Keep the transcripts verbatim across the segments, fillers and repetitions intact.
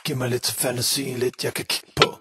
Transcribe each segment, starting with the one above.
Giv mig lidt fantasi, lidt jeg kan kigge på.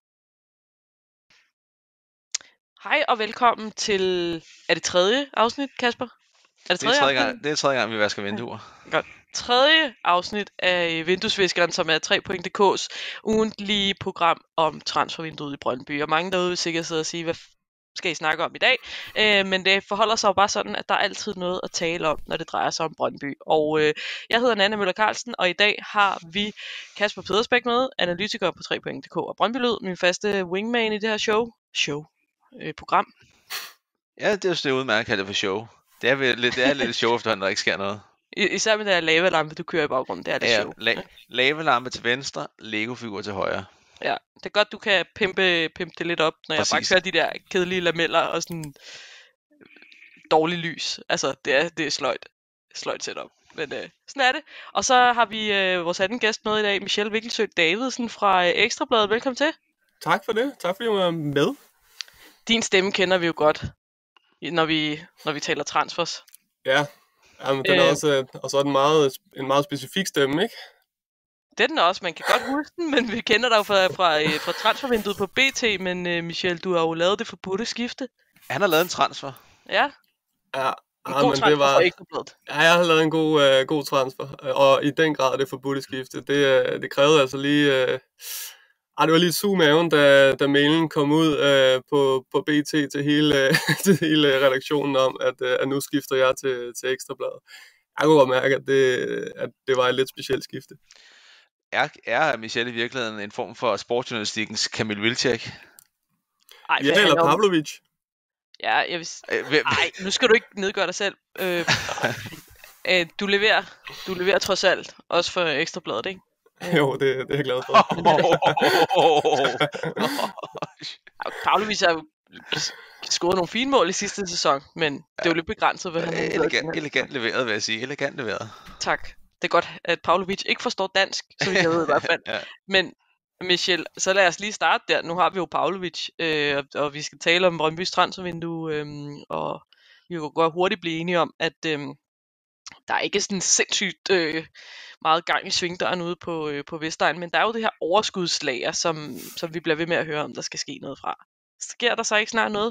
Hej og velkommen til, er det tredje afsnit, Kasper? Er det Det er tredje tredje afsnit? gang, det er tredje gang vi vasker vinduer. Godt. Tredje afsnit af Vinduesviskeren, som er tre punktum d k's ugentlige program om transfervinduet i Brøndby. Og mange derude vil sikkert sidde og sige, hvad skal I snakke om i dag? Øh, men det forholder sig jo bare sådan, at der er altid noget at tale om, når det drejer sig om Brøndby. Og øh, jeg hedder Nanne Møller Carlsen, og i dag har vi Kasper Pedersbæk med, analytiker på tre punktum d k og Brøndby Lyd, min faste wingman i det her show. Show. Øh, program. Ja, det er jo det udmærket at kalde det for show. Det er, vel lidt, det er lidt show efterhånden, der ikke sker noget. Især med den der lavalampe, du kører i baggrunden, det er det Ja, show. la- lavalampe til venstre, Lego-figur til højre. Ja, det er godt, du kan pimpe, pimpe det lidt op, når Præcis. jeg bare kører de der kedelige lameller og sådan dårlig lys. Altså, det er, det er sløjt. Sløjt setup. Men øh, sådan er det. Og så har vi øh, vores anden gæst med i dag, Michelle Vikkelsø Davidsen fra øh, Ekstrabladet. Velkommen til. Tak for det. Tak fordi du var med. Din stemme kender vi jo godt, når vi, når vi taler transfers. Ja, Jamen, den er Øh. også, og så er den meget, en meget specifik stemme, ikke? Det er den også, man kan godt huske den, men vi kender dig jo fra, fra, øh, fra transfervinduet på B T, men øh, Michelle, du har jo lavet det forbudte skifte. Han har lavet en transfer. Ja, Ja, en ja god men transfer det var, for Ekstrabladet. ja, jeg har lavet en god, øh, god transfer, og i den grad det forbudte skifte. Det, øh, det krævede altså lige... Øh, ej, det var lige sug maven, da, da mailen kom ud øh, på, på B T til hele, øh, til hele redaktionen om, at, øh, at nu skifter jeg til, til Ekstrabladet. Jeg kunne godt mærke, at det, at det var et lidt specielt skifte. Er, er Michelle i virkeligheden en form for sportsjournalistikkens Kamil Wilczek? Ej, Ja, eller Pavlovic. Ja, jeg vil... Øh, hvem- Ej, nu skal du ikke nedgøre dig selv. Øh, øh, du leverer, du leverer trods alt, også for Ekstrabladet, ikke? Jo, det, det er jeg glad for. Pavlovic har jo scoret nogle fine mål i sidste sæson, men det er jo lidt begrænset, hvad han har gjort. elegant, elegant leveret, vil jeg sige. Elegant leveret. Tak. Det er godt, at Pavlovic ikke forstår dansk, så vi jeg ved i hvert fald. Ja. Men Michelle, så lad os lige starte der. Nu har vi jo Pavlovic, øh, og, og vi skal tale om Brøndbys transfervindue, øh, og vi kan godt hurtigt blive enige om, at øh, der er ikke sådan sindssygt øh, meget gang i svingdøren ude på, øh, på Vestegn, men der er jo det her overskudslager, som, som vi bliver ved med at høre om, der skal ske noget fra. Sker der så ikke snart noget?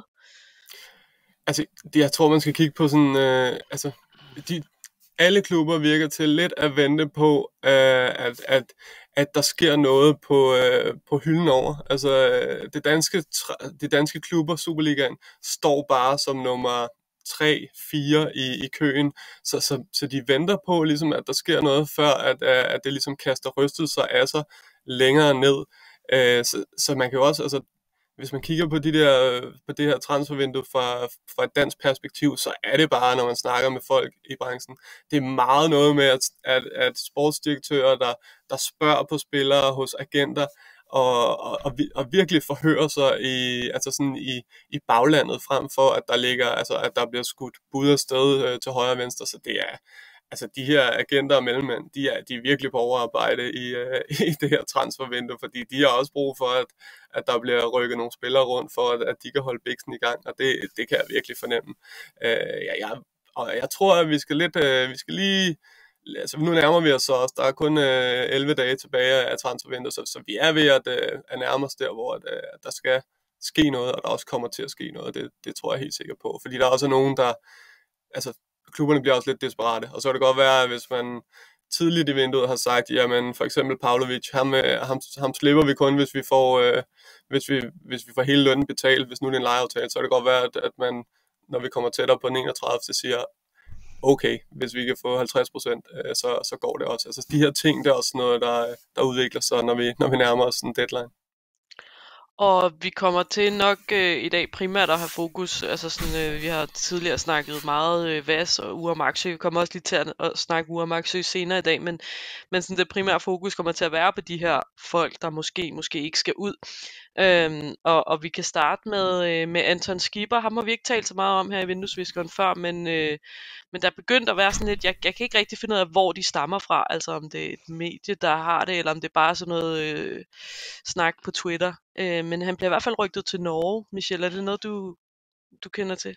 Altså, det, jeg tror, man skal kigge på sådan, øh, altså, de, alle klubber virker til lidt at vente på, øh, at, at, at der sker noget på, øh, på hylden over. Altså, øh, det danske, de danske klubber, Superligaen, står bare som nummer tre, fire i, i køen, så, så, så de venter på, ligesom, at der sker noget, før at, at det ligesom kaster rystelser af sig længere ned. Øh, så, så man kan jo også, altså, hvis man kigger på, de der, på det her transfervindue fra, fra et dansk perspektiv, så er det bare, når man snakker med folk i branchen, det er meget noget med, at, at, at sportsdirektører, der, der spørger på spillere hos agenter, og, og, og, og virkelig forhører sig i, altså sådan i, i baglandet, frem for, at der ligger, altså at der bliver skudt bud af sted øh, til højre og venstre, så det er, altså de her agenter og mellemmænd, de er, de er virkelig på overarbejde i, øh, i det her transfervindue, fordi de har også brug for, at, at der bliver rykket nogle spillere rundt, for at, at de kan holde biksen i gang, og det, det kan jeg virkelig fornemme. Øh, ja, jeg, og jeg tror, at vi skal lidt, øh, vi skal lige, altså nu nærmer vi os så også, der er kun øh, elleve dage tilbage af transfervinduet, så, så vi er ved at, øh, at nærme os der, hvor at, øh, der skal ske noget, og der også kommer til at ske noget, det, det tror jeg helt sikker på, fordi der er også nogen, der, altså klubberne bliver også lidt desperate, og så kan det godt være, at hvis man tidligt i vinduet har sagt, jamen for eksempel Pavlovic, ham, ham, ham slipper vi kun, hvis vi får, øh, hvis vi, hvis vi får hele lønnen betalt, hvis nu det er en lejeaftale, så kan det godt være, at, at man, når vi kommer tættere på den enogtredivte siger, okay, hvis vi kan få halvtreds procent, øh, så, så går det også. Altså de her ting, det er også noget, der, der udvikler sig, når vi, når vi nærmer os en deadline. Og vi kommer til nok øh, i dag primært at have fokus, altså sådan, øh, vi har tidligere snakket meget øh, V A S og Ure Maxø, vi kommer også lige til at, at snakke Ure Maxø senere i dag, men, men sådan det primære fokus kommer til at være på de her folk, der måske, måske ikke skal ud. Øhm, og, og vi kan starte med, øh, med Anton Skipper, ham har vi ikke talt så meget om her i Vinduesviskeren før, men, øh, men der er begyndt at være sådan lidt, jeg, jeg kan ikke rigtig finde ud af, hvor de stammer fra, altså om det er et medie, der har det, eller om det er bare sådan noget øh, snak på Twitter. Øh, men han bliver i hvert fald rygtet til Norge. Michelle, er det noget, du, du kender til?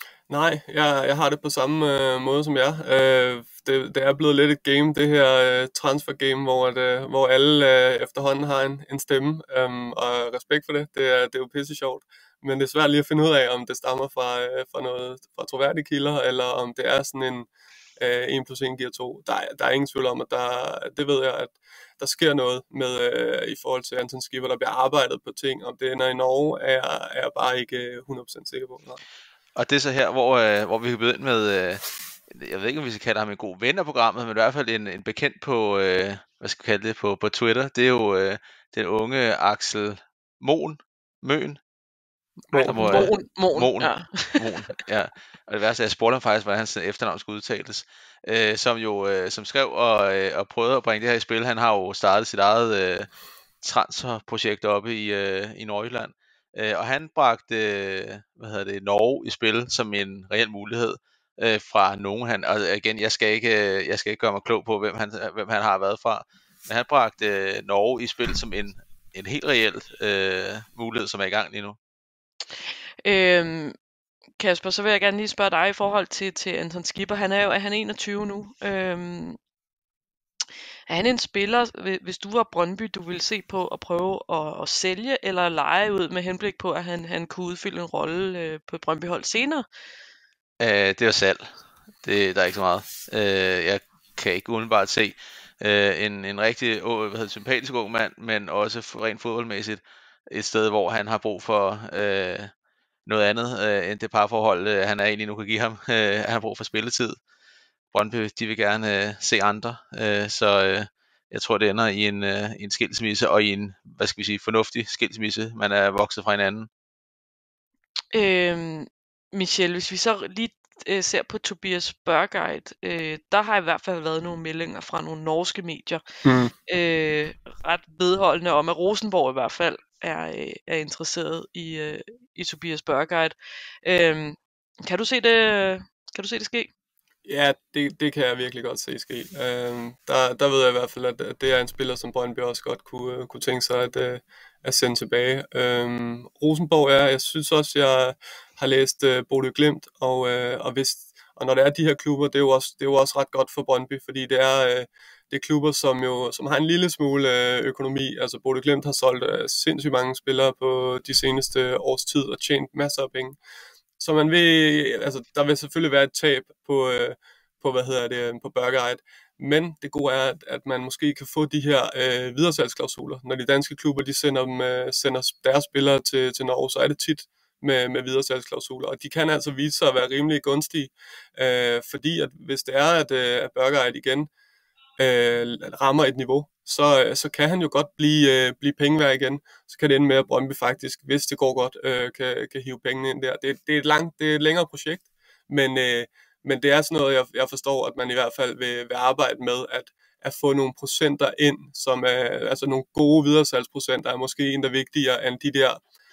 Nej, jeg, jeg har det på samme øh, måde som jer. Øh, det, det er blevet lidt et game, det her øh, transfer game, hvor, at, øh, hvor alle øh, efterhånden har en, en stemme, øhm, og respekt for det. Det er, det er jo pisse sjovt. Men det er svært lige at finde ud af, om det stammer fra, øh, fra, noget, fra troværdige kilder, eller om det er sådan en øh, en plus en giver to. Der, er- der er ingen tvivl om, at der, det ved jeg, at der sker noget med øh, i forhold til Anton Skipper. Der bliver arbejdet på ting. Om det ender i Norge, er, jeg- er jeg bare ikke øh, hundrede procent sikker på. Nej. Og det er så her, hvor, øh, hvor vi kan begynde med, øh, jeg ved ikke, om vi skal kalde ham en god ven af programmet, men i hvert fald en, en bekendt på, øh, hvad skal vi kalde det, på, på Twitter. Det er jo øh, den unge Axel Moen, Møn, Nej, der må, øh, Moen, Moen, Moen, ja. Moen, ja. Og det værste er, at jeg spurgte ham faktisk, hvordan hans efternavn skulle udtales, øh, som jo øh, som skrev og, øh, og prøvede at bringe det her i spil. Han har jo startet sit eget øh, transferprojekt oppe i, øh, i Nordjylland, øh, og han bragte øh, hvad hedder det, Norge i spil som en reel mulighed øh, fra nogen. Han, og igen, jeg skal ikke øh, jeg skal ikke gøre mig klog på, hvem han, hvem han har været fra, men han bragte øh, Norge i spil som en, en helt reel øh, mulighed, som er i gang lige nu. Øhm, Kasper, så vil jeg gerne lige spørge dig i forhold til, til Anton Skipper. Han er jo er han enogtyve nu. Øhm, er han en spiller, hvi- hvis du var Brøndby, du ville se på at prøve at, at sælge eller lege ud med henblik på, at han, han kunne udfylde en rolle øh, på et Brøndby-hold senere? Øh, det er salg. Det, der er ikke så meget. Øh, jeg kan ikke umiddelbart se øh, en, en rigtig å, hvad hedder det, sympatisk ung mand, men også f- rent fodboldmæssigt et sted, hvor han har brug for øh, noget andet øh, end det parforhold, øh, han er egentlig nu kan give ham. Øh, han har brug for spilletid. Brøndby, de vil gerne øh, se andre, øh, så øh, jeg tror, det ender i en, øh, i en skilsmisse, og i en, hvad skal vi sige, fornuftig skilsmisse. Man er vokset fra hinanden. Øhm, Michelle, hvis vi så lige øh, ser på Tobias Børgeit, øh, der har i hvert fald været nogle meldinger fra nogle norske medier, Mm. øh, ret vedholdende om, at Rosenborg i hvert fald er, øh, er interesseret i, øh, i Tobias Børgeit. Øh, kan du se det? Kan du se det ske? Ja, det, det kan jeg virkelig godt se ske. Øhm, der, der ved jeg i hvert fald, at, at det er en spiller, som Brøndby også godt kunne, øh, kunne tænke sig at, øh, at sende tilbage. Øhm, Rosenborg er, jeg synes også, jeg har læst øh, Bodø Glimt, og, øh, og, hvis, og når det er de her klubber, det er jo også, det er jo også ret godt for Brøndby, fordi det er, øh, det er klubber, som jo som har en lille smule øh, økonomi. Altså Bodø Glimt har solgt øh, sindssygt mange spillere på de seneste års tid og tjent masser af penge. Så man vil, altså, der vil selvfølgelig være et tab på, øh, på hvad hedder det, på Børgeit. Men det gode er, at, at man måske kan få de her øh, videresalgsklausuler. Når de danske klubber de sender, dem, øh, sender deres spillere til, til Norge, så er det tit med, med videresalgsklausuler. Og de kan altså vise sig at være rimelig gunstige, øh, fordi at hvis det er, at, øh, at Børgeit igen øh, rammer et niveau, så, så kan han jo godt blive, øh, blive penge værd igen. Så kan det ende med, at Brøndby faktisk, hvis det går godt, øh, kan, kan hive pengene ind der. Det, det, er et langt, det er et længere projekt, men, øh, men det er sådan noget, jeg, jeg forstår, at man i hvert fald vil, vil arbejde med, at, at få nogle procenter ind, som er, altså nogle gode videresalgsprocenter, er måske en der vigtigere end de der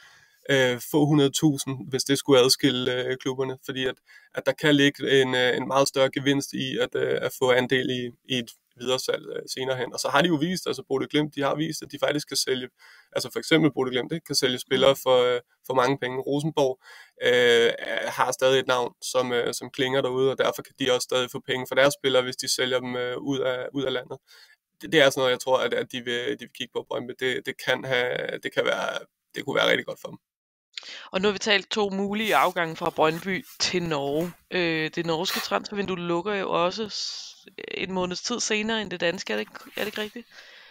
øh, få hundrede tusind, hvis det skulle adskille øh, klubberne, fordi at, at der kan ligge en, øh, en meget større gevinst i at, øh, at få andel i, i et videresalg øh, senere hen. Og så har de jo vist, altså Bodø Glimt, de har vist, at de faktisk kan sælge, altså for eksempel Bodø Glimt, ikke, kan sælge spillere for, øh, for mange penge. Rosenborg øh, har stadig et navn, som, øh, som klinger derude, og derfor kan de også stadig få penge for deres spillere, hvis de sælger dem øh, ud, af, ud af landet. Det, det er sådan noget, jeg tror, at, at de, vil, de vil kigge på Brøndby. Det, det, kan have, det, kan være, det kunne være rigtig godt for dem. Og nu har vi talt to mulige afgange fra Brøndby til Norge. Øh, det norske transfervindue lukker jo også s- en måneds tid senere end det danske, er det ikke, er det ikke rigtigt?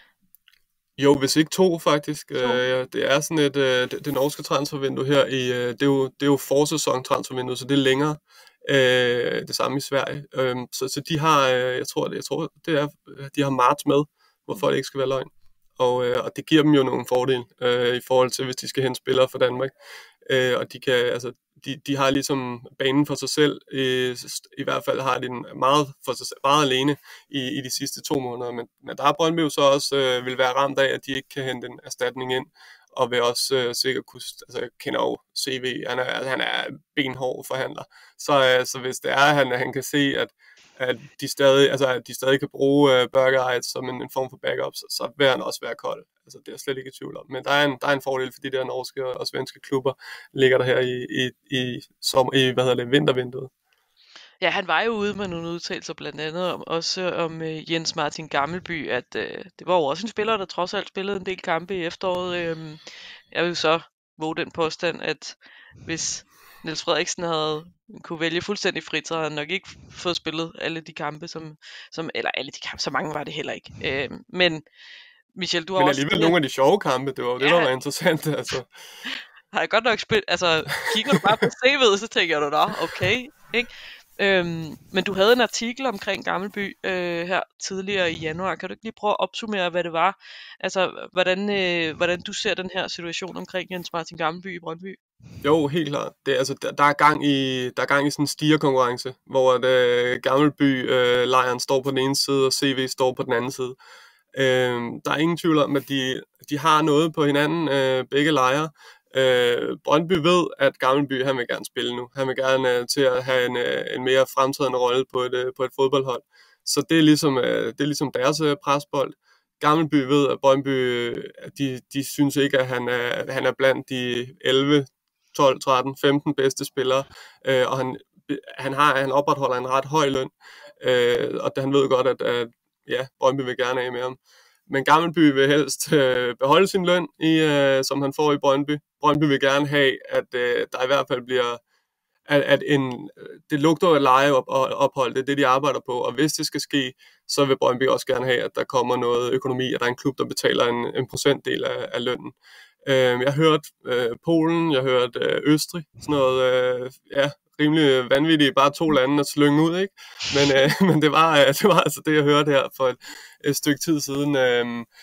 Jo, hvis ikke to faktisk. To. Øh, det er sådan et, øh, det, det norske transfervindue her, i, øh, det, er jo, det er jo forsæson transfervindue, så det er længere. Øh, det samme i Sverige. Øh, så, så de har, øh, jeg tror, det, jeg tror, det er, de har marts med, hvorfor det ikke skal være løgn. Og, øh, og det giver dem jo nogle fordele øh, i forhold til, hvis de skal hente spillere fra Danmark. Øh, og de kan, altså, de, de har ligesom banen for sig selv, øh, i hvert fald har de den meget, for sig, meget alene i, i de sidste to måneder, men, men der har Brøndby jo så også øh, vil være ramt af, at de ikke kan hente en erstatning ind, og vil også øh, sikkert kunne, altså jeg kender jo C V, han er, altså, han er benhård forhandler, så, øh, så hvis det er, at han, han kan se, at at de stadig, altså, at de stadig kan bruge øh, Børgeit som en, en form for backup, så, så vil han også være kold. Altså, det er jeg slet ikke i tvivl om. Men der er en, der er en fordel for de der norske og, og svenske klubber, ligger der her i, i, i, som, i hvad hedder det, vintervinduet. Ja, han var jo ude med nogle udtalelser blandt andet om, også om øh, Jens Martin Gammelby, at øh, det var jo også en spiller, der trods alt spillede en del kampe i efteråret. Øh, jeg vil så våge den påstand, at hvis Niels Frederiksen havde kunne vælge fuldstændig frit, så havde han nok ikke fået spillet alle de kampe, som, som eller alle de kampe, så mange var det heller ikke. Øh, men Michel, du har Men også... alligevel nogle af de sjove kampe, det var jo det, Ja. der var interessant. Altså. Har jeg godt nok spillet, altså kigger du bare på C V'et, så tænker du, nå, okay, ikke? Øhm, men du havde en artikel omkring Gammelby øh, her tidligere i januar. Kan du ikke lige prøve at opsummere, hvad det var? Altså, hvordan, øh, hvordan du ser den her situation omkring Jens Martin Gammelby i Brøndby? Jo, helt klart. Det, er, altså, der, der, er gang i, der er gang i sådan en stigerkonkurrence, hvor at, øh, Gammelby-lejren øh, står på den ene side, og C V står på den anden side. Øh, der er ingen tvivl om, at de, de har noget på hinanden, øh, begge lejre. Øh, Brøndby ved, at Gammelby han vil gerne spille nu. Han vil gerne øh, til at have en, øh, en mere fremtrædende rolle på et, øh, på et fodboldhold. Så det er ligesom, øh, det er ligesom deres øh, presbold. Gammelby ved, at Brøndby øh, de, de synes ikke, at han er, han er blandt de elleve, tolv, tretten, femten bedste spillere, øh, og han, han, har, han opretholder en ret høj løn, øh, og han ved godt, at, at ja, Brøndby vil gerne af med ham. Men Gammelby vil helst øh, beholde sin løn, i, øh, som han får i Brøndby. Brøndby vil gerne have, at øh, der i hvert fald bliver, at, at en, det lugter et lejeophold, det er det, de arbejder på. Og hvis det skal ske, så vil Brøndby også gerne have, at der kommer noget økonomi, at der er en klub, der betaler en, en procentdel af, af lønnen. Øh, jeg har hørt øh, Polen, jeg har hørt øh, Østrig, sådan noget, øh, ja, rimelig vanvittigt, bare to lande at slynge ud, ikke? Men, øh, men det, var, øh, det var altså det, jeg hørte her for et, et stykke tid siden. Øh,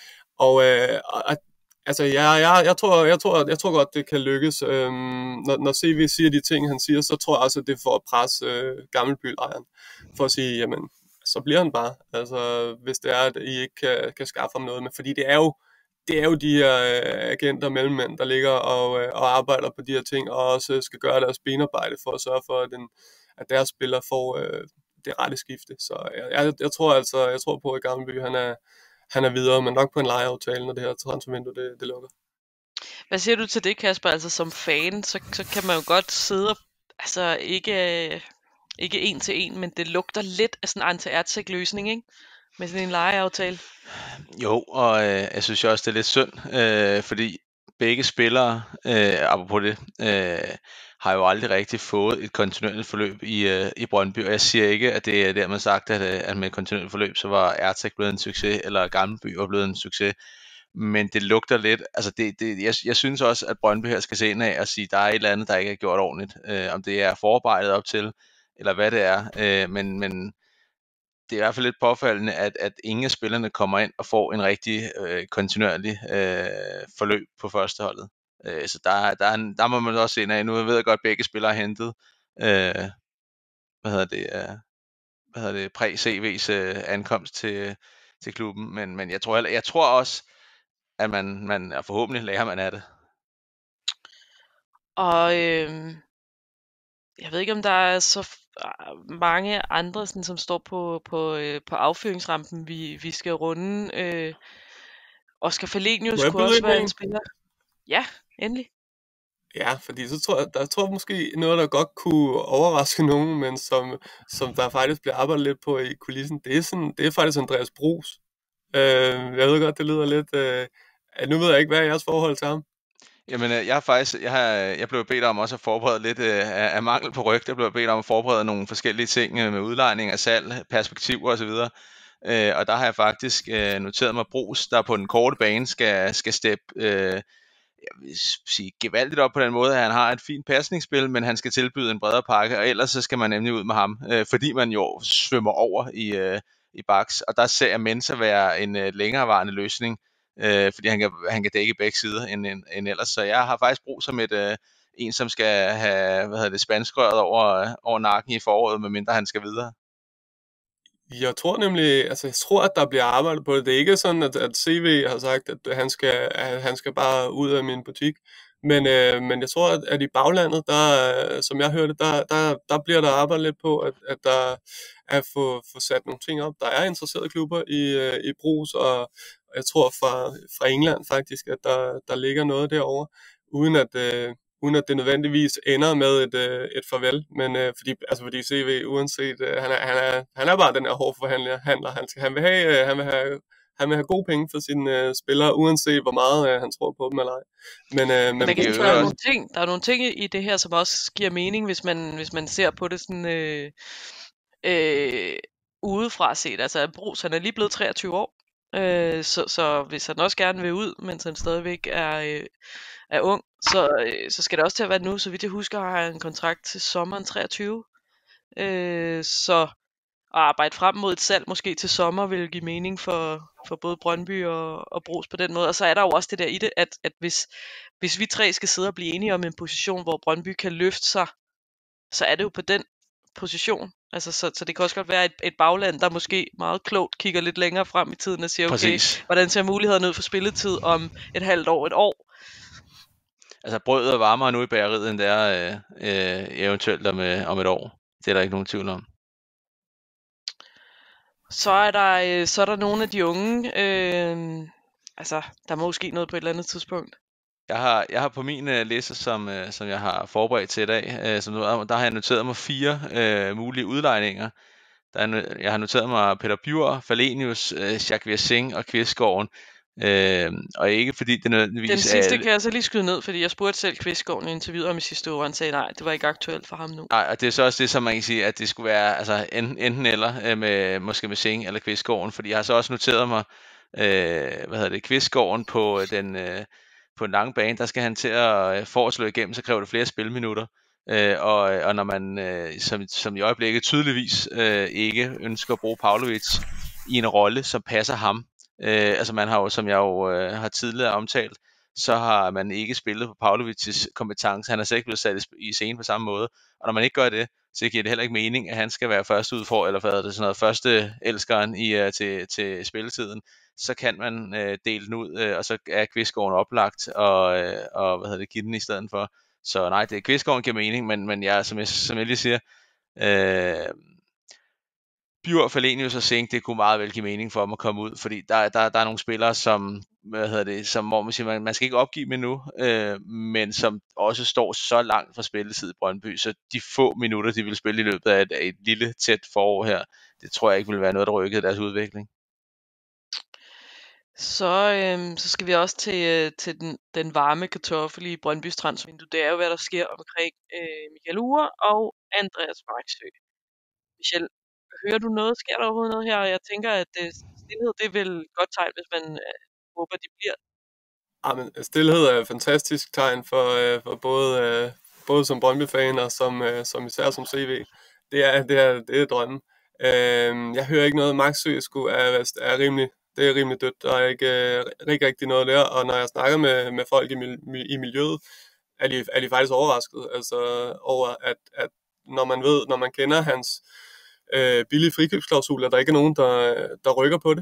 og øh, og altså, ja, jeg, jeg, tror, jeg, tror, jeg tror godt, det kan lykkes. Øh, når, når C V siger de ting, han siger, så tror jeg også, at det er for at presse øh, Gammelby-lejren. For at sige, jamen, så bliver han bare. Altså, hvis det er, at I ikke kan, kan skaffe ham noget. Men fordi det er jo Det er jo de her øh, agenter og mellemmænd, der ligger og, øh, og arbejder på de her ting, og også skal gøre deres benarbejde for at sørge for, at, den, at deres spillere får øh, det rette skifte. Så jeg, jeg, jeg tror altså, jeg tror på, at Gammelby han er, han er videre, men nok på en lejeaftale, når det her transfervindue det, det lukker. Hvad siger du til det, Kasper? Altså som fan, så, så kan man jo godt sidde og, altså ikke, ikke en til en, men det lugter lidt af sådan en anti-Ertzek løsning, ikke? Med sådan en lejeaftale. Jo, og øh, jeg synes jo også, det er lidt synd, øh, fordi begge spillere, øh, apropos det, øh, har jo aldrig rigtig fået et kontinuerligt forløb i, øh, i Brøndby, og jeg siger ikke, at det er dermed sagt, at, at med et kontinuerligt forløb, så var Ertzek blevet en succes, eller Gammelby var blevet en succes, men det lugter lidt, altså det, det, jeg, jeg synes også, at Brøndby her skal se ind af og sige, der er et eller andet, der ikke er gjort ordentligt, øh, om det er forarbejdet op til, eller hvad det er, øh, men, men det er i hvert fald lidt påfaldende, at, at ingen af spillerne kommer ind og får en rigtig øh, kontinuerlig øh, forløb på førsteholdet. Øh, så der, der, er en, der må man også se ind af. Nu ved jeg godt, at begge spillere har hentet øh, hvad hedder det, øh, hvad hedder det, præ-C V's øh, ankomst til, til klubben. Men, men jeg, tror, jeg tror også, at man, man og forhåbentlig lærer man af det. Og øh, jeg ved ikke, om der er så f- mange andre, sådan, som står på, på, øh, på affyringsrampen, vi, vi skal runde. Øh, Oscar Falenius Må jeg kunne byde også ind være med en en? spiller. Ja, endelig. Ja, fordi så tror jeg, der tror jeg måske noget, der godt kunne overraske nogen, men som, som der faktisk bliver arbejdet lidt på i kulissen, det er, sådan, det er faktisk Andreas Brugs. Øh, jeg ved godt, det lyder lidt... Øh, nu ved jeg ikke, hvad er jeres forhold til ham? Jamen, øh, jeg har faktisk, jeg har, jeg blev bedt om også at forberede lidt øh, af, af mangel på ryg. Jeg blev bedt om at forberede nogle forskellige ting øh, med udlejning af salg, perspektiver osv. Øh, og der har jeg faktisk øh, noteret mig Brugs, der på den korte bane skal, skal steppe, øh, jeg vil sige, gevaldigt op på den måde, at han har et fint pasningsspil, men han skal tilbyde en bredere pakke, og ellers så skal man nemlig ud med ham, øh, fordi man jo svømmer over i, øh, i baks. Og der ser jeg Mensa være en øh, længerevarende løsning, øh, fordi han kan, han kan dække begge sider end, end, end ellers. Så jeg har faktisk brug som et, øh, en, som skal have hvad hedder det, spanskrøret over, over nakken i foråret, medmindre han skal videre. Jeg tror nemlig, altså jeg tror, at der bliver arbejdet på det. Det er ikke sådan, at, at C V har sagt, at han skal, at han skal bare ud af min butik. Men, øh, men jeg tror, at, at i baglandet, der, som jeg hørte, der, der, der bliver der arbejdet lidt på, at, at der er få, få sat nogle ting op. Der er interesserede klubber i, øh, i Brugs, og jeg tror fra, fra England faktisk, at der, der ligger noget derovre, uden at, øh, uden at det nødvendigvis ender med et, øh, et farvel, men øh, fordi, altså fordi C V, uanset, øh, han, er, han, er, han er bare den her hårde forhandler, handler. Han, skal, han, vil have, øh, han, vil have, han vil have gode penge for sine øh, spillere, uanset hvor meget øh, han tror på dem eller ej. Men, øh, men, Men der, kan, det der, er er jo nogle ting, der er nogle ting i det her, som også giver mening, hvis man, hvis man ser på det sådan øh, øh, udefra set. Altså Brugs, han er lige blevet treogtyve år, øh, så, så hvis han også gerne vil ud, mens han stadigvæk er, øh, er ung, så, øh, så skal det også til at være nu. Så vidt jeg husker, har han en kontrakt til sommeren treogtyve. Øh, så at arbejde frem mod et salg måske til sommer vil give mening for, for både Brøndby og, og Brugs på den måde. Og så er der jo også det der i det, at, at hvis, hvis vi tre skal sidde og blive enige om en position, hvor Brøndby kan løfte sig, så er det jo på den position. Altså, så, så det kan også godt være et, et bagland, der måske meget klogt kigger lidt længere frem i tiden og siger, okay, præcis. hvordan ser mulighederne ud for spilletid om et halvt år, et år? Altså brødet er varmere nu i bageriet, end det er øh, øh, eventuelt om, øh, om et år. Det er der ikke nogen tvivl om. Så er der, øh, så er der nogle af de unge, øh, altså der må ske noget på et eller andet tidspunkt. Jeg har, jeg har på min øh, liste, som, øh, som jeg har forberedt til i dag, øh, som, der har jeg noteret mig fire øh, mulige udlejninger. Der er, jeg har noteret mig Peter Bjur, Falenius, øh, Jacques Singh og Kvistgården. Øh, og ikke fordi det nødvendigvis Den sidste er... kan jeg så lige skyde ned, fordi jeg spurgte selv Kvistgården i interviewet om i sidste uge, og han sagde nej, det var ikke aktuelt for ham nu. Nej, og det er så også det, som man kan sige, at det skulle være altså, enten, enten eller, øh, med, måske med Singh eller Kvistgården, fordi jeg har så også noteret mig, øh, hvad hedder det, Kvistgården på den... Øh, på en lang bane, der skal han til at øh, for at slå igennem, så kræver det flere spilminutter. Øh, og, og når man, øh, som, som i øjeblikket tydeligvis øh, ikke ønsker at bruge Pavlovic i en rolle, som passer ham. Øh, altså man har jo, som jeg jo øh, har tidligere omtalt, så har man ikke spillet på Pavlovics kompetence. Han er slet ikke blevet sat i scene på samme måde. Og når man ikke gør det, så giver det heller ikke mening, at han skal være første ud for, eller hvad er det, sådan noget, første elskeren i, uh, til, til spilletiden. Så kan man øh, dele den ud, øh, og så er Kvistgården oplagt, og, øh, og hvad hedder det, give den i stedet for. Så nej, det Kvistgården giver mening, men, men jeg, som, jeg, som jeg lige siger, øh, Bjur, Falenius og Singh, det kunne meget vel give mening for dem at komme ud, fordi der, der, der er nogle spillere, som, hvad hedder det, som hvor man siger, man, man skal ikke opgive dem endnu, øh, men som også står så langt fra spilletid i Brøndby, så de få minutter, de vil spille i løbet af et, af et lille, tæt forår her, det tror jeg ikke vil være noget, der rykkede deres udvikling. Så, øhm, så skal vi også til, øh, til den, den varme kartoffel i Brøndbys transfervindue. Det er jo, hvad der sker omkring øh, Michael Uhre og Andreas Marksø. Michel, hører du noget? Sker der overhovedet noget her? Jeg tænker, at øh, stillhed, det er vel et godt tegn, hvis man øh, håber, de bliver. Jamen, stillhed er et fantastisk tegn for, øh, for både, øh, både som Brøndby-fan og som, øh, som især som C V. Det er, det er, det er drømmen. Øh, jeg hører ikke noget. Marksø skulle er, er rimelig Det er rimelig dødt. Der er ikke, øh, ikke rigtig noget der, og når jeg snakker med, med folk i, mil- i miljøet, er de, er de faktisk overrasket altså, over, at, at når man ved, når man kender hans øh, billige frikøbsklausuler, der ikke er nogen, der, der rykker på det.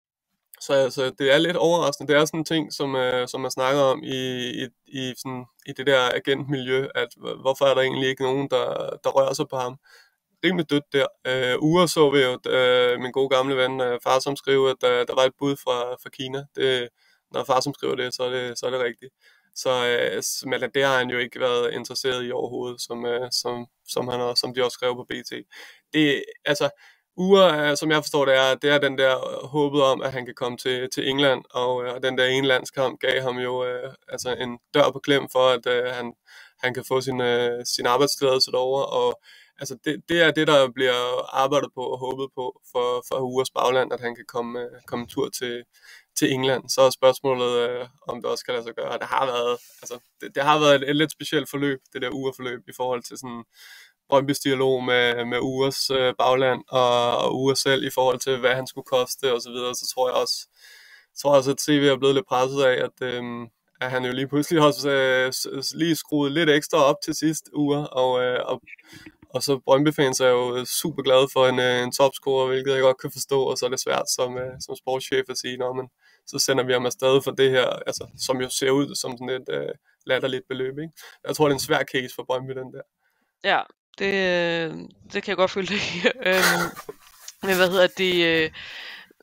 Så altså, det er lidt overraskende. Det er sådan en ting, som, øh, som man snakker om i, i, i, sådan, i det der agentmiljø, at hvorfor er der egentlig ikke nogen, der, der rører sig på ham. Rimelig dødt der. Øh, uger så vi jo, øh, min gode gamle ven, øh, far som skriver, at der, der var et bud fra, fra Kina. Det, når far som skriver det, så er det, så er det rigtigt. Så øh, men det har han jo ikke været interesseret i overhovedet, som, øh, som, som, han også, som de også skrev på B T. Det, altså, uger, som jeg forstår det er, det er den der håbet om, at han kan komme til, til England, og øh, den der enlandskamp gav ham jo øh, altså en dør på klem for, at øh, han, han kan få sin, øh, sin arbejdstilladelse derovre, og altså det, det er det, der bliver arbejdet på og håbet på for, for Uhres bagland, at han kan komme, øh, komme en tur til, til England. Så er spørgsmålet, øh, om det også kan lade sig gøre. Det har været, altså, det, det har været et, et lidt specielt forløb, det der Uhre-forløb, i forhold til sådan Brøndbys dialog med, med Uhres øh, bagland og, og Uhre selv i forhold til, hvad han skulle koste og så videre. Så tror jeg også, tror jeg også at C V er blevet lidt presset af, at, øh, at han jo lige pludselig også øh, lige skruet lidt ekstra op til sidst uger, og, øh, og Og så Brøndby-fans er jo super glade for en, en topscorer, hvilket jeg godt kan forstå, og så er det svært som, som sportschef at sige, nå, men så sender vi ham afsted for det her, altså, som jo ser ud som sådan et uh, latterligt beløb. Ikke? Jeg tror, det er en svær case for Brøndby, den der. Ja, det, det kan jeg godt føle det. øhm, men hvad hedder det?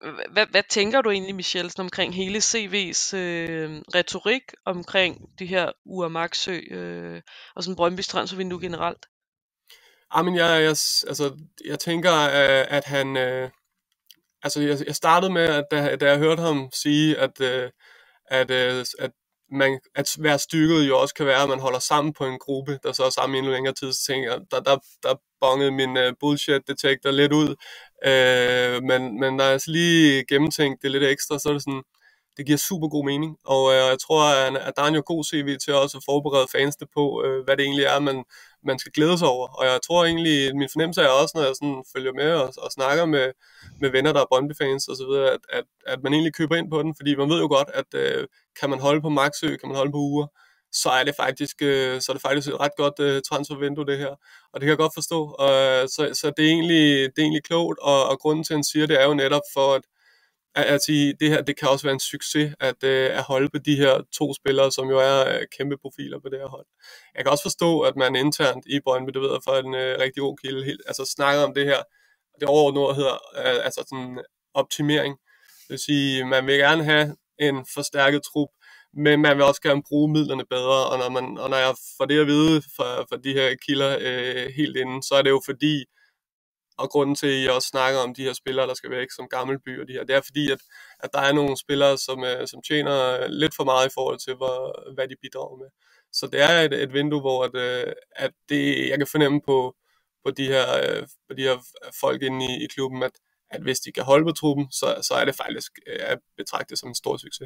hvad, hvad tænker du egentlig, Michelle, sådan omkring hele C V's øh, retorik omkring de her Ur Maxø øh, og sådan Brøndbys transfervindue generelt? Ah, men jeg, jeg, altså, jeg tænker, øh, at han... Øh, altså, jeg, jeg startede med, at da, da jeg hørte ham sige, at, øh, at, øh, at, man, at være styrket jo også kan være, at man holder sammen på en gruppe, der så er sammen i en længere tid, så tænker jeg, der, der, der bongede min uh, bullshit-detektor lidt ud. Øh, men, men når jeg lige gennemtænkt det lidt ekstra, så er det sådan, det giver super god mening, og øh, jeg tror, at, at der er en jo god C V til også at forberede fansene på, øh, hvad det egentlig er, man, man skal glæde sig over. Og jeg tror egentlig, min fornemmelse er også, når jeg sådan følger med og, og snakker med, med venner, der er Brøndby-fans og så videre, at, at, at man egentlig køber ind på den, fordi man ved jo godt, at øh, kan man holde på Maxø, kan man holde på Ure, så er det faktisk, øh, så er det faktisk et ret godt øh, transfervindue, det her. Og det kan jeg godt forstå. Og, så, så det er egentlig, det er egentlig klogt, og, og grunden til, at han siger det, er jo netop for, at at sige, det her, det kan også være en succes at, øh, at holde på de her to spillere, som jo er øh, kæmpe profiler på det her hold. Jeg kan også forstå, at man internt i Brøndby, det ved jeg for en øh, rigtig god kilde, helt, altså snakker om det her, det overordnede ord hedder, øh, altså sådan optimering. Det vil sige, man vil gerne have en forstærket trup, men man vil også gerne bruge midlerne bedre, og når, man, og når jeg får det at vide fra, fra de her kilder øh, helt inden, så er det jo fordi, og grunden til, at jeg også snakker om de her spillere, der skal væk som Gammelby og de her, det er fordi, at, at der er nogle spillere, som, øh, som tjener lidt for meget i forhold til, hvor, hvad de bidrager med. Så det er et, et vindue, hvor at, øh, at det, jeg kan fornemme på, på, de her, øh, på de her folk inde i, i klubben, at, at hvis de kan holde på truppen, så, så er det faktisk øh, at betragte som en stor succes.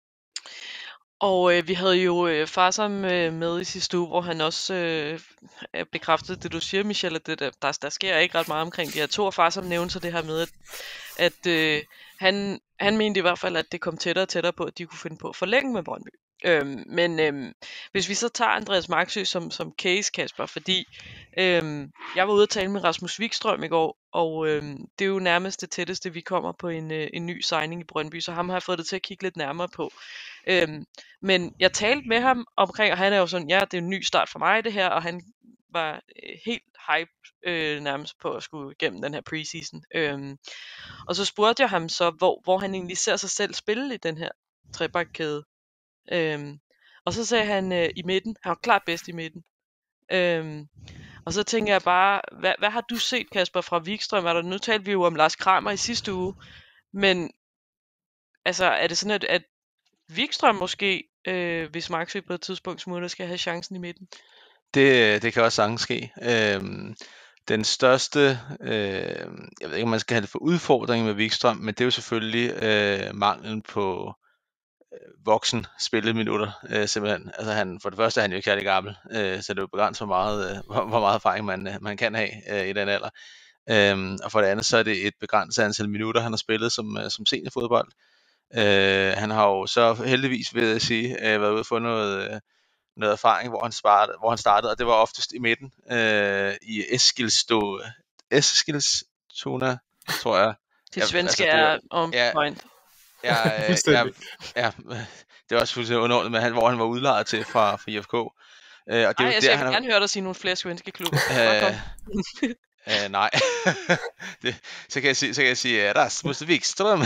Og øh, vi havde jo øh, Farsam øh, med i sidste uge, hvor han også øh, bekræftede det, du siger, Michelle, at det, der, der, der sker ikke ret meget omkring de her to, og Farsam nævnte så det her med, at, at øh, han, han mente i hvert fald, at det kom tættere og tættere på, at de kunne finde på at forlænge med Brøndby. Øhm, men øhm, hvis vi så tager Andreas Maxø som, som case, Kasper, fordi øhm, jeg var ude at tale med Rasmus Wikstrøm i går, og øhm, det er jo nærmest det tætteste, vi kommer på en, øh, en ny signing i Brøndby, så ham har jeg fået det til at kigge lidt nærmere på. Øhm, men jeg talte med ham omkring, og han er jo sådan, ja, det er en ny start for mig det her, og han var øh, helt hype øh, nærmest på at skulle igennem den her preseason. Øhm, og så spurgte jeg ham så, hvor, hvor han egentlig ser sig selv spille i den her trebakkæde. Øhm, og så sagde han øh, i midten, han var klart bedst i midten. Øhm, og så tænker jeg bare, hvad, hvad har du set, Kasper, fra Wikstrøm? Er der, nu talte vi jo om Lars Kramer i sidste uge, men altså, er det sådan, at, at Wikstrøm måske, øh, hvis Maxø på et tidspunkt smutter, skal have chancen i midten? Det, det kan også sagtens ske. Øhm, den største, øh, jeg ved ikke om man skal have det for udfordring med Wikstrøm, men det er jo selvfølgelig øh, manglen på øh, voksen spilleminutter, øh, simpelthen. Altså han, for det første er han jo ikke særlig gammel, øh, så det er jo begrænset hvor meget, øh, hvor, hvor meget erfaring man, man kan have øh, i den alder. Øhm, og for det andet så er det et begrænset antal minutter, han har spillet som, øh, som seniorfodbold. Øh, han har jo så heldigvis, vil jeg sige, øh, været ude og få noget, øh, noget erfaring, hvor han, startede, hvor han startede, og det var oftest i midten, øh, i Eskilsto, Eskilstuna, tror jeg. Det Ja, svenske altså, det er on ja, point. Ja, øh, ja, Fuldstændig. ja, det var også fuldstændig underordnet, med, han- hvor han var udlejet til fra, fra I F K. Øh, og det er Ej, jo altså, der, jeg han vil har... gerne høre dig sige nogle flere svenske klubber. Bare kom. Øh, øh, nej, det, så kan jeg sige, så kan jeg sige uh, Rasmus Wikström.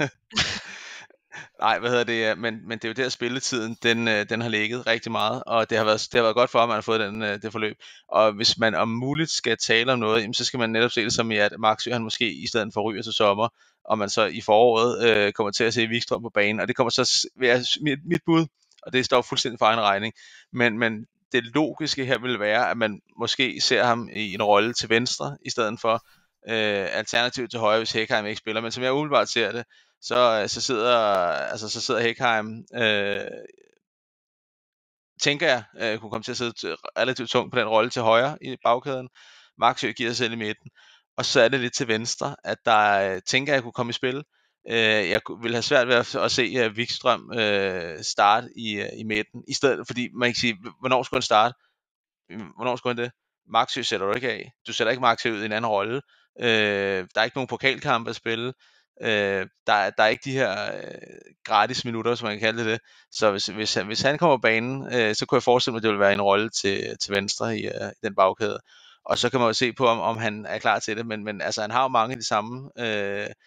Nej, hvad hedder det? Men, men det er jo der spilletiden, den, øh, den har ligget rigtig meget, og det har været, det har været godt for, at man har fået den, øh, det forløb. Og hvis man om muligt skal tale om noget, jamen, så skal man netop se det som i, at Maxø han måske i stedet for ryger til sommer, og man så i foråret øh, kommer til at se Wikstrøm på banen, og det kommer så s- være mit, mit bud, og det står fuldstændig for egen regning. Men, men det logiske her vil være, at man måske ser ham i en rolle til venstre, i stedet for øh, alternativ til højre, hvis Hækheim ikke spiller. Men som jeg umiddelbart ser det, så, så sidder altså så sidder Hækheim, øh, tænker jeg, øh, kunne komme til at sidde t- relativt tungt på den rolle til højre i bagkæden. Maxø giver sig selv i midten, og så er det lidt til venstre, at der øh, tænker jeg kunne komme i spil. Øh, jeg kunne- vil have svært ved at, at se uh, Wikstrøm øh, starte i, uh, i midten, i stedet, fordi man kan sige, hvornår skulle han starte? Hvornår skulle han det? Maxø sætter du ikke af. Du sætter ikke Maxø ud i en anden rolle. Øh, der er ikke nogen pokalkamp at spille. Øh, der, er- der er ikke de her øh, gratis minutter, som man kan kalde det. Så hvis, hvis, han, hvis han kommer på banen, øh, så kunne jeg forestille mig, at det ville være en rolle til, til venstre i, øh, i den bagkæde. Og så kan man jo se på, om, om han er klar til det. Men, men altså, han har jo mange af de samme øh,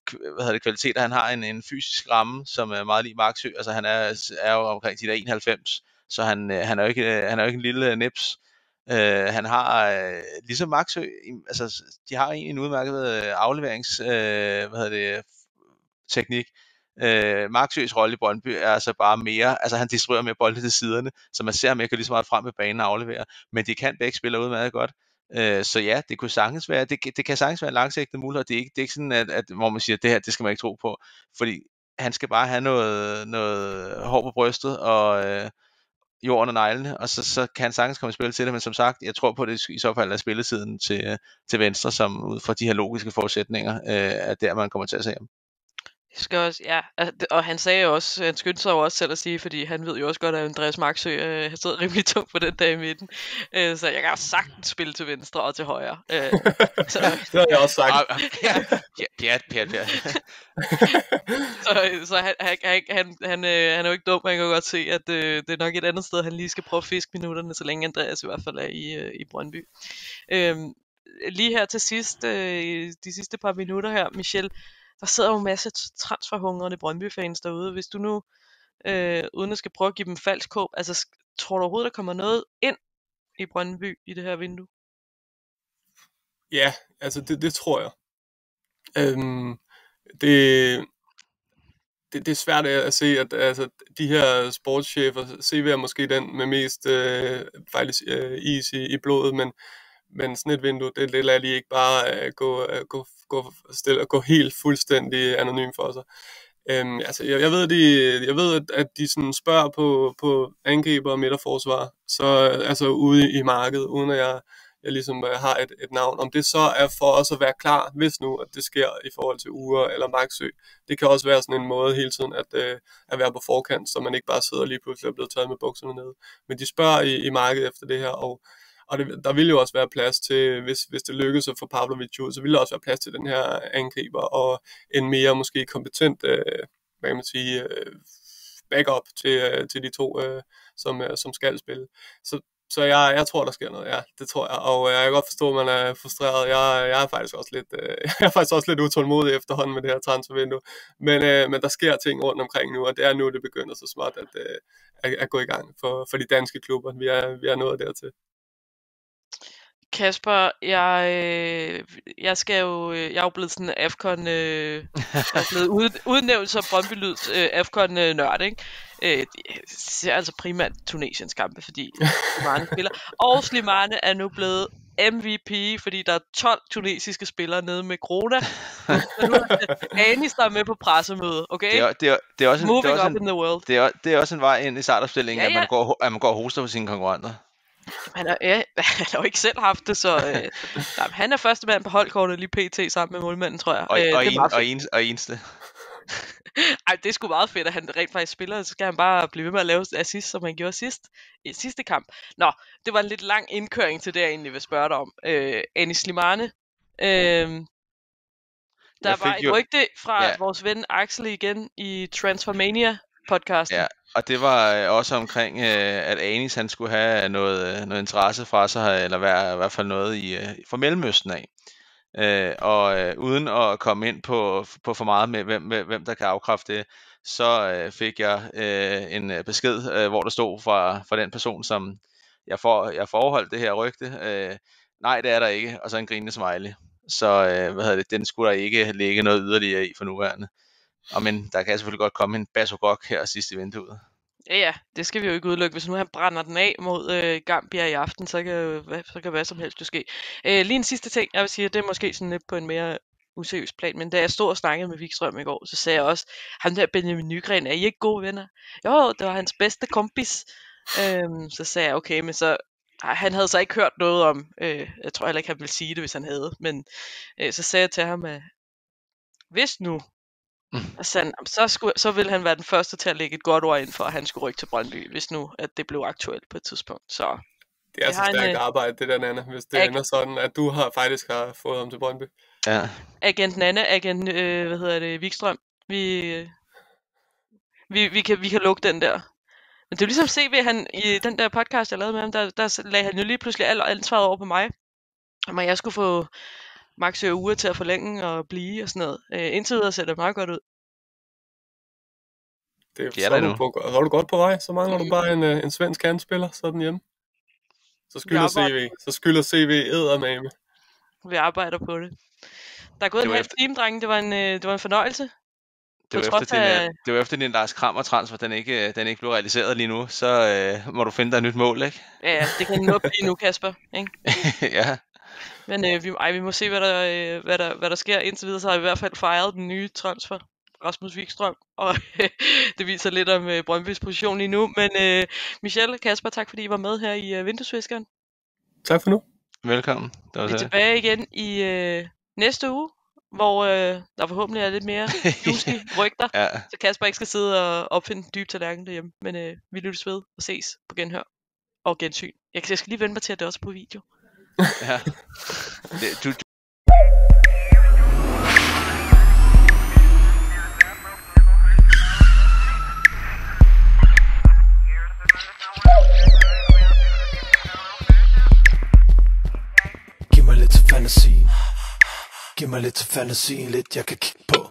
hvad hedder det, kvaliteter. Han har en, en fysisk ramme, som er meget lige Marksø. Altså han er, er jo omkring de der enoghalvfems, så han, han er jo ikke, han er jo ikke en lille nips. Uh, han har, uh, ligesom Marksø, altså de har egentlig en udmærket uh, afleverings, uh, hvad hedder det, teknik. Uh, Marksøs rolle i Brøndby er altså bare mere, altså han distribuerer mere bolde til siderne, så man ser ham ikke lige så meget frem med banen og aflevere, men de kan begge spille udmærket godt. Uh, så ja, det kunne sagtens være, det, det kan sagtens være en langsigtet mulighed, og det er ikke, det er ikke sådan, at, at, hvor man siger, at det her, det skal man ikke tro på, fordi han skal bare have noget, noget hår på brystet, og uh, jorden og neglene, og så, så kan han sagtens komme i spil til det, men som sagt, jeg tror på, at det i så fald er spilletiden til, til venstre, som ud fra de her logiske forudsætninger, uh, er der, man kommer til at se ham. Skal også, ja, og han sagde jo også, han skyndte sig jo også selv at sige, fordi han ved jo også godt, at Andreas Marksø øh, har stået rimelig tungt på den dag i midten, øh, så jeg kan også sagtens spille til venstre og til højre. Øh, så. Det har jeg også sagt. Pjat, pjat, pjat. Så, så han, han, han, han, han, øh, han er jo ikke dum, man kan jo godt se, at øh, det er nok et andet sted, han lige skal prøve at fiske minutterne, så længe Andreas i hvert fald er i, øh, i Brøndby. Øh, lige her til sidst, øh, de sidste par minutter her, Michel, der sidder jo en masse transferhungrende Brøndby-fans derude. Hvis du nu, øh, uden at skal prøve at give dem falsk håb, altså tror du overhovedet, der kommer noget ind i Brøndby i det her vindue? Ja, altså det, det tror jeg. Øhm, det, det, det er svært at se, at altså, de her sportschefer, C V er måske den med mest øh, faktisk, øh, is i, i blodet, men Men sådan et vindue, det, det lader de ikke bare uh, gå, uh, gå, gå, stille, gå helt fuldstændig anonym for sig. Um, altså, jeg, jeg ved, de, jeg ved at, at de sådan spørger på, på angriber og midterforsvar, så altså ude i markedet, uden at jeg, jeg ligesom uh, har et, et navn. Om det så er for os at være klar, hvis nu at det sker i forhold til Ure eller Marksø. Det kan også være sådan en måde hele tiden at, uh, at være på forkant, så man ikke bare sidder lige pludselig og bliver taget med bukserne nede. Men de spørger i, i markedet efter det her, og Og det, der ville jo også være plads til, hvis, hvis det lykkes at få Pavlovic ud, så ville der også være plads til den her angriber og en mere måske kompetent, øh, hvad kan man sige, øh, backup til, øh, til de to, øh, som, øh, som skal spille. Så, så jeg, jeg tror, der sker noget, ja, det tror jeg. Og jeg kan godt forstå, at man er frustreret. Jeg, jeg er faktisk også lidt, øh, jeg er faktisk også lidt utålmodig efterhånden med det her transfervindue. Men, øh, men der sker ting rundt omkring nu, og det er nu, det begynder så småt at, øh, at, at gå i gang for, for de danske klubber. Vi er, vi er nået dertil. Kasper, jeg, øh, jeg skal jo, jeg er jo blevet sådan en AFCON, øh, jeg er blevet ud, udnævnt som Brøndby-Lyds øh, AFCON-nørd, ikke? Øh, jeg ser altså primært Tunesiens kampe, fordi Slimane spiller. Og Slimane er nu blevet M V P, fordi der er tolv tunesiske spillere nede med corona. Så nu er Anis, der er med på pressemøde, okay? Det er, det er, det er også en, Moving det er også up en, in the world. Det er, det er også en vej ind i startopstillingen, Ja, ja. At, man går, at man går og hoster på sine konkurrenter. Han har, ja, han har jo ikke selv haft det, så øh, nej, han er første mand på holdkortet lige pt. Sammen med målmanden, tror jeg. Og, øh, og, det er en, meget og, en, og eneste. Ej, det er sgu meget fedt, at han rent faktisk spiller. Så skal han bare blive ved med at lave assist, som han gjorde sidst i sidste kamp. Nå, det var en lidt lang indkøring til det, jeg egentlig vil spørge dig om. Øh, Anis Slimane. Øh, der var et jo... rygte fra ja. vores ven Axel igen i Transformania-podcasten. Ja, og det var også omkring, at Anis han skulle have noget, noget interesse fra sig, eller være, i hvert fald noget i, fra Mellemøsten af. Øh, og øh, uden at komme ind på, på for meget med, hvem, med, hvem der kan afkræfte det, så øh, fik jeg øh, en besked, øh, hvor der stod fra, fra den person, som jeg, for, jeg forholdt det her rygte. Øh, nej, det er der ikke. Og så en grinende smiley. Så øh, hvad hedder det, den skulle der ikke ligge noget yderligere i for nuværende. Og men der kan selvfølgelig godt komme en Basogok her sidst i vinduet. Ja, ja, det skal vi jo ikke udelukke. Hvis nu han brænder den af mod øh, Gambia i aften, så kan, hvad, så kan hvad som helst jo ske. Øh, lige en sidste ting, jeg vil sige, det er måske sådan lidt på en mere useriøs plan, men da jeg stod og snakkede med Wikstrøm i går, så sagde jeg også, ham der Benjamin Nygren, er I ikke gode venner? Jo, det var hans bedste kompis. Øhm, så sagde jeg, okay, men så, ej, han havde så ikke hørt noget om, øh, jeg tror heller ikke, han ville sige det, hvis han havde, men øh, så sagde jeg til ham, at hvis nu, Så, så, skulle, så ville han være den første til at lægge et godt ord ind for, at han skulle rykke til Brøndby, hvis nu at det blev aktuelt på et tidspunkt. Så det er altså stærkt en, arbejde, det der, Nanna, hvis det ag- ender sådan, at du har faktisk har fået ham til Brøndby. Ja. Agent Nanna, agent, øh, hvad hedder det, Wikstrøm, vi, vi, vi, kan, vi kan lukke den der. Men det er ligesom C V, han, i den der podcast, jeg lavede med ham, der, der lagde han jo lige pludselig alt ansvaret over på mig, om at jeg skulle få Maxø uger til at forlænge og blive og sådan noget. Øh, indtil videre ser det meget godt ud. Det, De så, er der er du endnu. på, så er du godt på vej. Så mangler du bare en, øh, en svensk kantspiller, så er den hjemme. Så skylder Jeg C arbejder- V. Så skylder C V eddermame. Vi arbejder på det. Der er gået Det en var halv efter- time, drenge. Det var en, øh, det var en fornøjelse. Det På var, trods efter din, af- øh, det var efter din Lars Krammer transfer, den ikke, den ikke blev realiseret lige nu, så øh, må du finde dig et nyt mål, ikke? Ja, ja, det kan nå blive nu, Kasper. Ikke? Ja, Men øh, vi, ej, vi må se, hvad der, øh, hvad, der, hvad der sker. Indtil videre så har vi i hvert fald fejret den nye transfer, Rasmus Wikstrøm. Og det viser lidt om øh, Brøndbys position lige nu. Men øh, Michelle og Kasper, tak fordi I var med her i øh, Vinduesviskeren. Tak for nu. velkommen. Det var Vi er så. tilbage igen i øh, næste uge, hvor øh, der forhåbentlig er lidt mere juicy rygter. Ja, Så Kasper ikke skal sidde og opfinde en dyb tallerken derhjemme. Men øh, vi lyttes ved og ses på genhør og gensyn. Jeg, jeg skal lige vende mig til, at det er også på video. ja. Det, du, Giv mig lidt til fantasien. Giv mig lidt til fantasien, lidt jeg kan kigge på.